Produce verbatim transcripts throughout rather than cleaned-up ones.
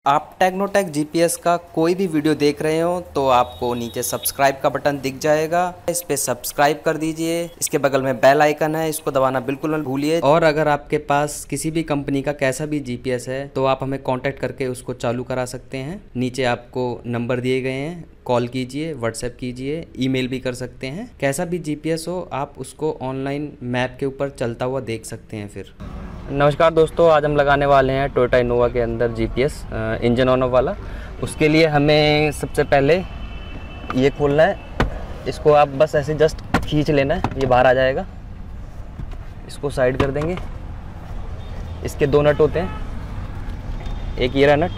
आप Technotech GPS का कोई भी वीडियो देख रहे हो तो आपको नीचे सब्सक्राइब का बटन दिख जाएगा, इस पे सब्सक्राइब कर दीजिए। इसके बगल में बेल आइकन है, इसको दबाना बिल्कुल मत भूलिए। और अगर आपके पास किसी भी कंपनी का कैसा भी जीपीएस है तो आप हमें कांटेक्ट करके उसको चालू करा सकते हैं। नीचे आपको नंबर दिए गए हैं, कॉल कीजिए, व्हाट्सएप कीजिए, ईमेल भी कर सकते हैं। कैसा भी जीपीएस हो आप उसको ऑनलाइन मैप के ऊपर चलता हुआ देख सकते हैं। फिर नमस्कार दोस्तों, आज हम लगाने वाले हैं टोयोटा इनोवा के अंदर जीपीएस इंजन ऑन ऑफ वाला। उसके लिए हमें सबसे पहले ये खोलना है, इसको आप बस ऐसे जस्ट खींच लेना है, ये बाहर आ जाएगा। इसको साइड कर देंगे। इसके दो नट होते हैं, एक ये रहा नट,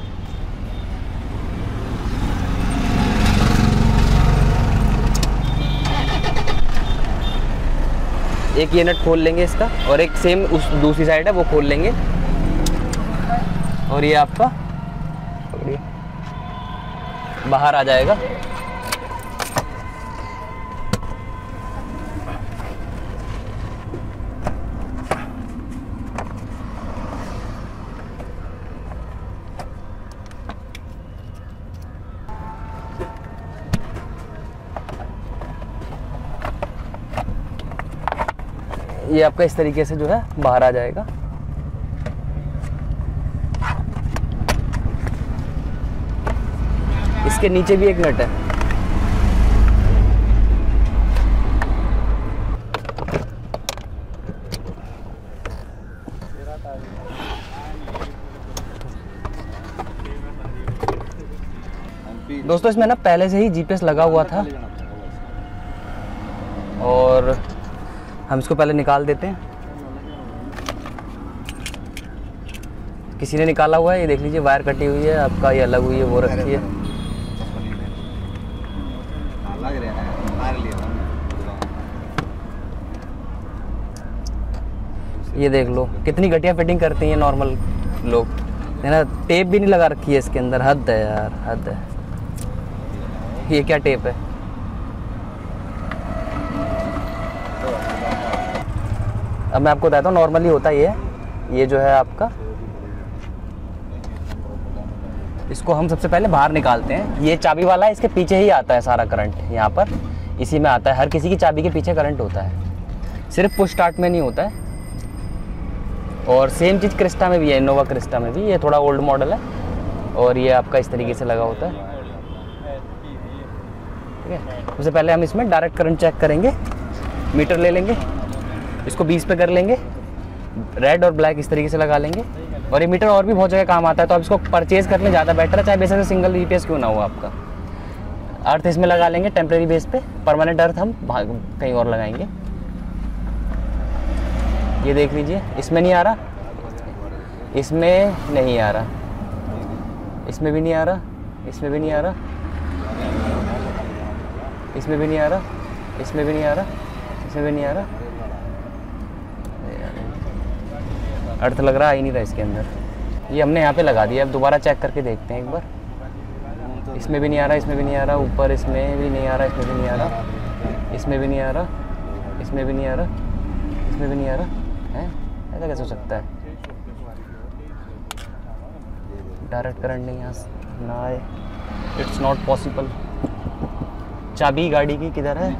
एक ये नट खोल लेंगे इसका, और एक सेम उस दूसरी साइड है वो खोल लेंगे। और ये आपका बाहर आ जाएगा। ये आपका इस तरीके से जो है बाहर आ जाएगा। इसके नीचे भी एक नट है। दोस्तों इसमें ना पहले से ही जीपीएस लगा हुआ था और हम इसको पहले निकाल देते हैं। किसी ने निकाला हुआ है, ये देख लीजिए, वायर कटी हुई है आपका, ये अलग हुई है, वो रखी है। ये देख लो कितनी घटिया फिटिंग करती हैं नॉर्मल लोग, है ना। टेप भी नहीं लगा रखी है इसके अंदर, हद है यार, हद है। ये क्या टेप है? अब मैं आपको बताता हूँ, नॉर्मली होता ये है, ये जो है आपका, इसको हम सबसे पहले बाहर निकालते हैं। ये चाबी वाला है, इसके पीछे ही आता है सारा करंट, यहाँ पर इसी में आता है। हर किसी की चाबी के पीछे करंट होता है, सिर्फ पुश स्टार्ट में नहीं होता है। और सेम चीज़ क्रिस्टा में भी है, इनोवा क्रिस्टा में भी। ये थोड़ा ओल्ड मॉडल है और ये आपका इस तरीके से लगा होता है, ठीक है। सबसे पहले हम इसमें डायरेक्ट करंट चेक करेंगे। मीटर ले लेंगे, इसको बीस पे कर लेंगे, रेड और ब्लैक इस तरीके से लगा लेंगे। और ये मीटर और भी बहुत जगह काम आता है, तो आप इसको परचेज़ कर लें, ज़्यादा बेटर है, चाहे बेसिक सिंगल जीपीएस क्यों ना हो आपका। अर्थ इसमें लगा लेंगे टेम्प्रेरी बेस पे, परमानेंट अर्थ हम कहीं और लगाएंगे। ये देख लीजिए, इसमें नहीं आ रहा, इसमें नहीं आ रहा, इसमें भी नहीं आ रहा, इसमें भी नहीं आ रहा, इसमें भी नहीं आ रहा, इसमें भी नहीं आ रहा, इसमें भी नहीं आ रहा। अर्थ लग रहा, आ ही नहीं रहा इसके अंदर। ये हमने यहाँ पे लगा दिया। अब दोबारा चेक करके देखते हैं एक बार। इसमें भी नहीं आ रहा, इसमें भी नहीं आ रहा, ऊपर इसमें भी नहीं आ रहा, इसमें भी नहीं आ रहा, इसमें भी नहीं आ रहा, इसमें भी नहीं आ रहा, इसमें भी नहीं आ रहा है। ऐसा कैसे हो सकता है? डायरेक्ट करंट नहीं आ ना आए, इट्स नॉट पॉसिबल। चाबी गाड़ी की किधर है?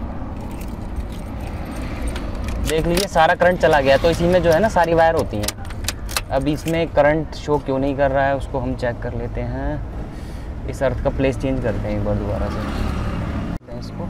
देख लीजिए, सारा करंट चला गया। तो इसी में जो है ना सारी वायर होती हैं। अब इसमें करंट शो क्यों नहीं कर रहा है, उसको हम चेक कर लेते हैं। इस अर्थ का प्लेस चेंज करते हैं एक बार दोबारा से इसको।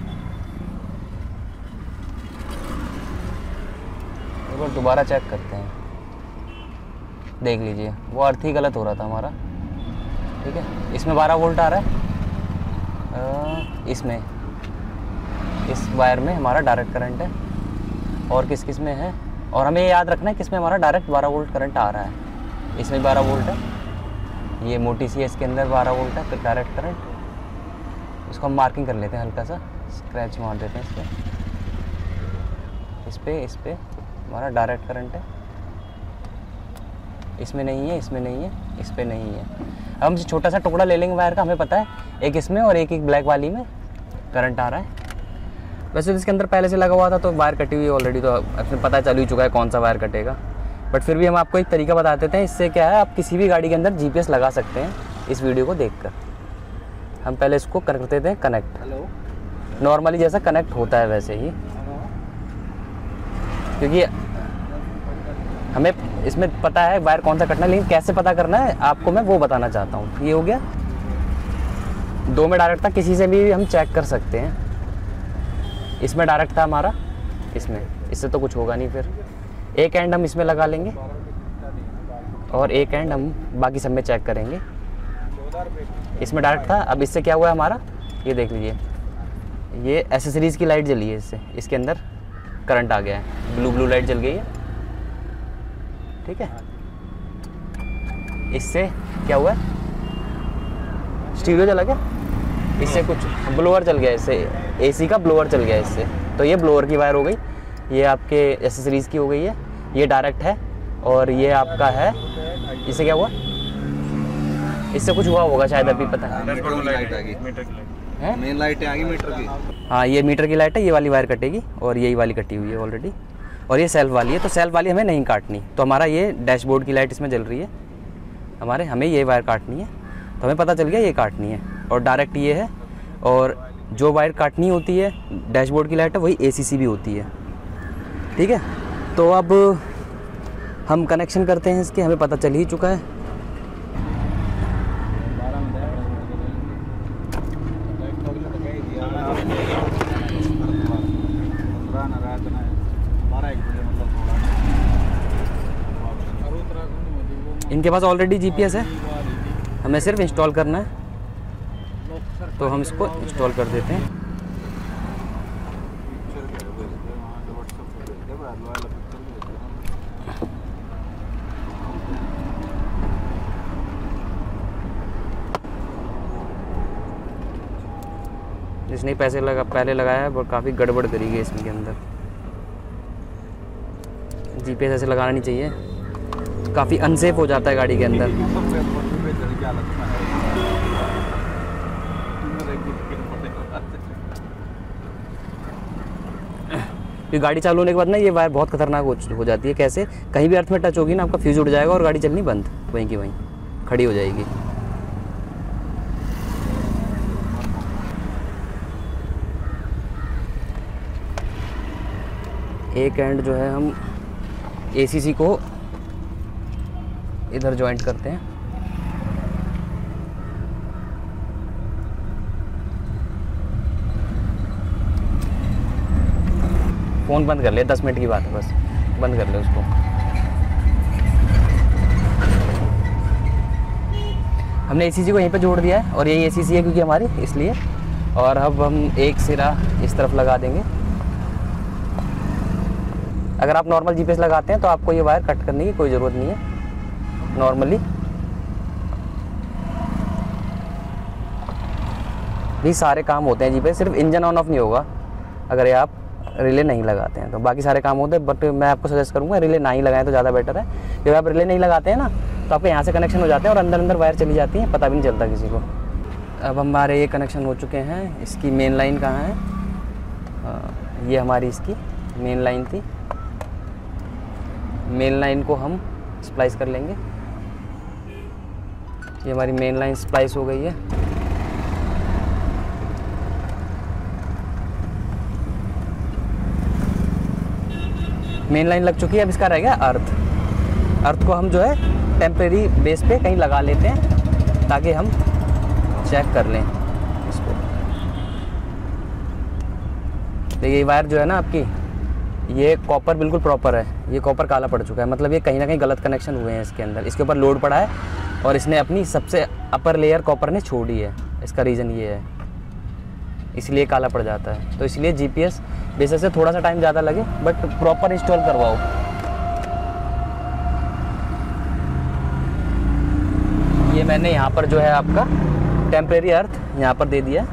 एक बार दोबारा चेक करते हैं। देख लीजिए, वो अर्थ ही गलत हो रहा था हमारा, ठीक है। इसमें बारह वोल्ट आ रहा है, आ, इसमें इस वायर में हमारा डायरेक्ट करंट है। और किस किस में है, और हमें याद रखना है किस में हमारा डायरेक्ट बारह वोल्ट करंट आ रहा है। इसमें बारह वोल्ट है, ये मोटी सी है, इसके अंदर बारह वोल्ट है फिर डायरेक्ट करंट। इसको हम मार्किंग कर लेते हैं, हल्का सा स्क्रैच मार देते हैं इस पर, इस पर इस पर हमारा डायरेक्ट करंट है। इसमें नहीं है, इसमें नहीं है, इस पर नहीं है। अब हम छोटा सा टुकड़ा ले लेंगे वायर का, हमें पता है एक इसमें और एक एक ब्लैक वाली में करंट आ रहा है। वैसे तो इसके अंदर पहले से लगा हुआ था तो वायर कटी हुई ऑलरेडी, तो अपने पता चल ही चुका है कौन सा वायर कटेगा। बट फिर भी हम आपको एक तरीका बता देते हैं। इससे क्या है, आप किसी भी गाड़ी के अंदर जीपीएस लगा सकते हैं इस वीडियो को देखकर। हम पहले इसको कर देते हैं कनेक्ट। हेलो, नॉर्मली जैसा कनेक्ट होता है वैसे ही, क्योंकि हमें इसमें पता है वायर कौन सा कटना है, लेकिन कैसे पता करना है आपको मैं वो बताना चाहता हूँ। ये हो गया, दो में डायरेक्ट था, किसी से भी हम चेक कर सकते हैं। इसमें डायरेक्ट था हमारा, इसमें, इससे तो कुछ होगा नहीं। फिर एक एंड हम इसमें लगा लेंगे और एक एंड हम बाकी सब में चेक करेंगे। इसमें डायरेक्ट था, अब इससे क्या हुआ है हमारा, ये देख लीजिए, ये एसेसरीज़ की लाइट जली है, इससे इसके अंदर करंट आ गया है, ब्लू ब्लू लाइट जल गई है, ठीक है। इससे क्या हुआ है, स्टीरियो जला गया, इससे कुछ ब्लोअर चल गया, इससे एसी का ब्लोअर चल गया इससे। तो ये ब्लोअर की वायर हो गई, ये आपके एसेसरीज़ की हो गई है, ये डायरेक्ट है, और ये आपका है, इससे क्या हुआ, इससे कुछ हुआ होगा शायद, अभी पता है। मेन लाइटें आ गई मीटर की। हाँ, ये मीटर की लाइट है, ये वाली वायर कटेगी और यही वाली कटी हुई है ऑलरेडी, और ये सेल्फ वाली है, तो सेल्फ वाली हमें नहीं काटनी। तो हमारा ये डैशबोर्ड की लाइट इसमें जल रही है हमारे, हमें ये वायर काटनी है, तो हमें पता चल गया ये काटनी है। और डायरेक्ट ये है, और जो वायर काटनी होती है डैशबोर्ड की लाइट है, वही एसीसी भी होती है, ठीक है। तो अब हम कनेक्शन करते हैं इसके, हमें पता चल ही चुका है। इनके पास ऑलरेडी जीपीएस है, हमें सिर्फ इंस्टॉल करना है, तो हम इसको इंस्टॉल कर देते हैं। जिसने पैसे लगा पहले लगाया है वो काफ़ी गड़बड़ करी गई इसमें के अंदर। जीपीएस ऐसे लगाना नहीं चाहिए, काफ़ी अनसेफ हो जाता है गाड़ी के अंदर। ये गाड़ी चालू होने के बाद ना ये वायर बहुत खतरनाक हो जाती है। कैसे, कहीं भी अर्थ में टच होगी ना, आपका फ्यूज उड़ जाएगा और गाड़ी चलनी बंद, वहीं की वहीं खड़ी हो जाएगी। एक एंड जो है हम एसीसी को इधर जॉइंट करते हैं, फ़ोन बंद कर ले, दस मिनट की बात है बस, बंद कर ले उसको। हमने एसीसी को यहीं पे जोड़ दिया है, और यही एसीसी है क्योंकि हमारी, इसलिए। और अब हम एक सिरा इस तरफ लगा देंगे। अगर आप नॉर्मल जीपीएस लगाते हैं तो आपको ये वायर कट करने की कोई ज़रूरत नहीं है। नॉर्मली भी सारे काम होते हैं जीपीएस, सिर्फ इंजन ऑन ऑफ नहीं होगा अगर ये आप रिले नहीं लगाते हैं, तो बाकी सारे काम होते हैं। बट मैं आपको सजेस्ट करूँगा रिले ना ही लगाएं तो ज़्यादा बेटर है। जब आप रिले नहीं लगाते हैं ना, तो आपके यहाँ से कनेक्शन हो जाते हैं और अंदर अंदर वायर चली जाती है, पता भी नहीं चलता किसी को। अब हमारे ये कनेक्शन हो चुके हैं। इसकी मेन लाइन कहाँ है, आ, ये हमारी इसकी मेन लाइन थी। मेन लाइन को हम स्प्लाइस कर लेंगे। ये हमारी मेन लाइन स्प्लाइस हो गई है। मेन लाइन लग चुकी है। अब इसका रह गया अर्थ। अर्थ को हम जो है टेम्परेरी बेस पे कहीं लगा लेते हैं ताकि हम चेक कर लें इसको। तो ये वायर जो है ना आपकी, ये कॉपर बिल्कुल प्रॉपर है, ये कॉपर काला पड़ चुका है, मतलब ये कहीं ना कहीं गलत कनेक्शन हुए हैं इसके अंदर। इसके ऊपर लोड पड़ा है और इसने अपनी सबसे अपर लेयर कॉपर ने छोड़ी है। इसका रीज़न ये है, इसलिए काला पड़ जाता है। तो इसलिए जीपीएस बेसिस से थोड़ा सा टाइम ज़्यादा लगे, बट प्रॉपर इंस्टॉल करवाओ। ये मैंने यहाँ पर जो है आपका टेम्परेरी अर्थ यहाँ पर दे दिया।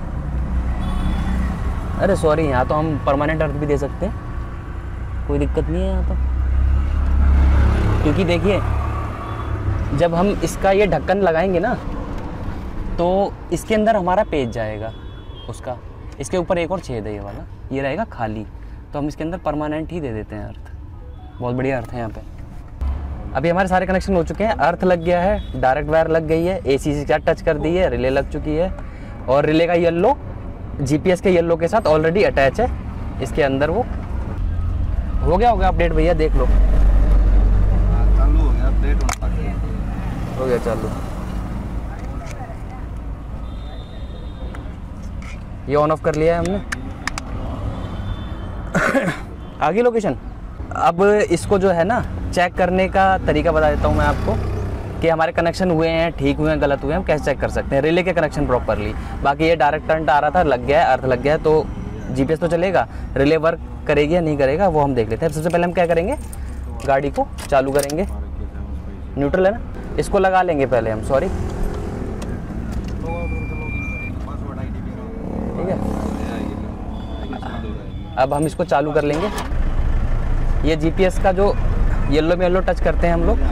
अरे सॉरी, यहाँ तो हम परमानेंट अर्थ भी दे सकते हैं, कोई दिक्कत नहीं है यहाँ तो। क्योंकि देखिए जब हम इसका ये ढक्कन लगाएंगे ना, तो इसके अंदर हमारा पेज जाएगा उसका। इसके ऊपर एक और छेद है ये वाला, ये रहेगा खाली। तो हम इसके अंदर परमानेंट ही दे देते हैं अर्थ। बहुत बढ़िया अर्थ है यहाँ पे। अभी हमारे सारे कनेक्शन हो चुके हैं। अर्थ लग गया है, डायरेक्ट वायर लग गई है, एसी से टच कर दी है, रिले लग चुकी है और रिले का येलो जीपीएस के येलो के साथ ऑलरेडी अटैच है इसके अंदर। वो हो गया होगा अपडेट भैया, देख लो। चालू हो गया अपडेट हो गया चालू। ये ऑन ऑफ कर लिया है हमने। आगे लोकेशन। अब इसको जो है ना चेक करने का तरीका बता देता हूँ मैं आपको कि हमारे कनेक्शन हुए हैं, ठीक हुए हैं, गलत हुए हैं, हम कैसे चेक कर सकते हैं। रिले के कनेक्शन प्रॉपरली। बाकी ये डायरेक्ट करंट आ रहा था, लग गया है, अर्थ लग गया है, तो जीपीएस तो चलेगा। रिले वर्क करेगी या नहीं करेगा वो हम देख लेते हैं। सबसे पहले हम क्या करेंगे, गाड़ी को चालू करेंगे। न्यूट्रल है ना, इसको लगा लेंगे पहले हम, सॉरी, ठीक है। अब हम इसको चालू कर लेंगे। ये जीपीएस का जो येलो में येलो टच करते हैं हम लोग,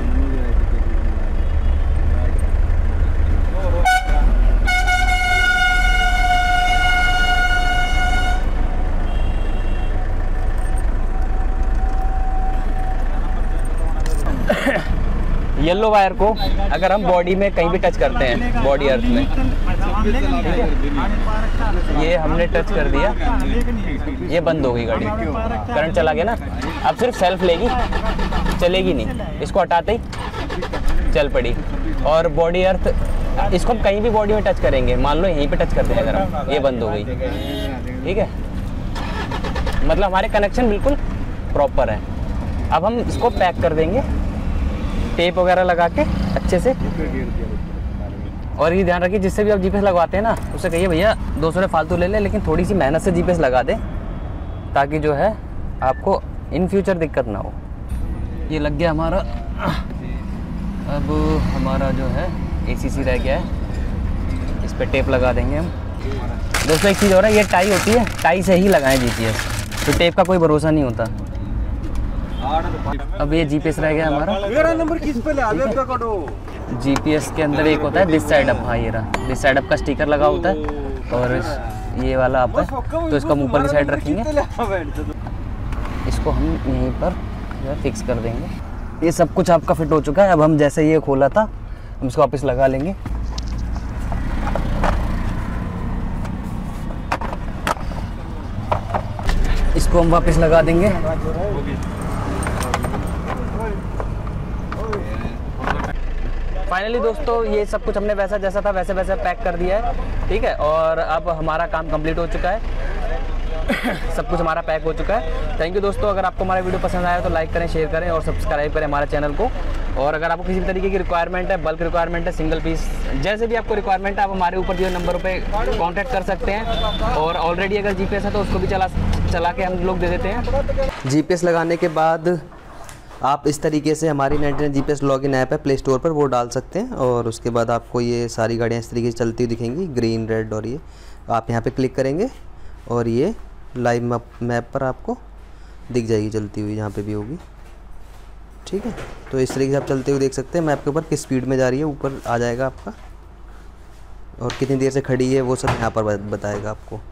येलो वायर को अगर हम बॉडी में कहीं भी टच करते हैं, बॉडी अर्थ में, ठीक है, ये हमने टच कर दिया, ये बंद हो गई गाड़ी, करंट चला गया ना। अब सिर्फ सेल्फ लेगी, चलेगी नहीं। इसको हटाते ही चल पड़ी। और बॉडी अर्थ, इसको हम कहीं भी बॉडी में टच करेंगे, मान लो यहीं पे टच करते हैं अगर हम, ये बंद हो गई, ठीक है। मतलब हमारे कनेक्शन बिल्कुल प्रॉपर है। अब हम इसको पैक कर देंगे टेप वगैरह लगा के अच्छे से। और ये ध्यान रखिए, जिससे भी आप जीपीएस लगवाते हैं ना, उससे कहिए भैया दो सौ रुपये फालतू ले ले, लेकिन थोड़ी सी मेहनत से जीपीएस लगा दें, ताकि जो है आपको इन फ्यूचर दिक्कत ना हो। ये लग गया हमारा। अब हमारा जो है एसीसी रह गया है, इस पर टेप लगा देंगे हम। दोस्तों एक चीज़ हो रहा है, ये टाई होती है, टाई से ही लगाएं जीपीएस, तो टेप का कोई भरोसा नहीं होता। अब ये जीपीएस रह गया हमारा। मेरा नंबर किस पे ले आवे का कटो। जीपीएस के अंदर एक होता है दिस साइड अप, हाँ ये रहा, दिस साइड अप का स्टिकर लगा होता है, और ये वाला अप है, तो इसको हम ऊपर की साइड रखेंगे। इसको हम यहीं पर जो है फिक्स कर देंगे। ये सब कुछ आपका फिट हो चुका है। अब हम जैसे ये खोला था, हम इसको वापस लगा लेंगे। इसको हम वापस लगा देंगे। फाइनली दोस्तों ये सब कुछ हमने वैसा जैसा था वैसे वैसे पैक कर दिया है, ठीक है। और अब हमारा काम कंप्लीट हो चुका है। सब कुछ हमारा पैक हो चुका है। थैंक यू दोस्तों। अगर आपको हमारा वीडियो पसंद आया तो लाइक करें, शेयर करें और सब्सक्राइब करें हमारे चैनल को। और अगर आपको किसी भी तरीके की रिक्वायरमेंट है, बल्क रिक्वायरमेंट है, सिंगल पीस, जैसे भी आपको रिक्वायरमेंट है, आप हमारे ऊपर दिए नंबर पे कांटेक्ट कर सकते हैं। और ऑलरेडी अगर जीपीएस है तो उसको भी चला चला के हम लोग दे देते हैं। जीपीएस लगाने के बाद आप इस तरीके से हमारी ninety nine GPS login app है प्ले स्टोर पर, वो डाल सकते हैं। और उसके बाद आपको ये सारी गाड़ियाँ इस तरीके से चलती हुई दिखेंगी, ग्रीन, रेड, और ये आप यहाँ पे क्लिक करेंगे और ये लाइव मैप मैप पर आपको दिख जाएगी चलती हुई, जहाँ पे भी होगी, ठीक है। तो इस तरीके से आप चलते हुए देख सकते हैं मैप के ऊपर किस स्पीड में जा रही है, ऊपर आ जाएगा आपका, और कितनी देर से खड़ी है वो सब यहाँ पर बताएगा आपको।